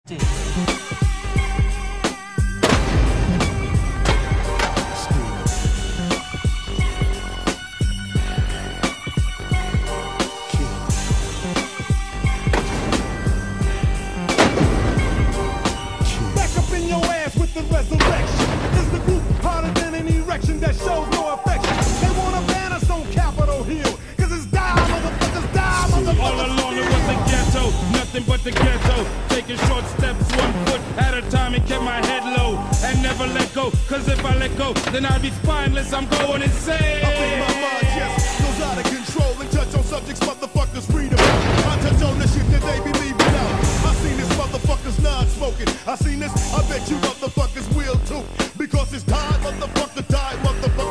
That shows no affection. They wanna ban us on Capitol Hill, cause it's die, motherfuckers, die, motherfuckers. All along it was the ghetto, nothing but the ghetto. Taking short steps, 1 foot at a time, and kept my head low and never let go. Cause if I let go, then I'd be spineless. I'm going insane. I think my mind just goes out of control and touch on subjects motherfuckers read about. I touch on the shit that they be leaving out. I seen this motherfuckers non-smoking. I seen this, I bet you motherfuckers will too. Because it's time, motherfucker, die, motherfucker.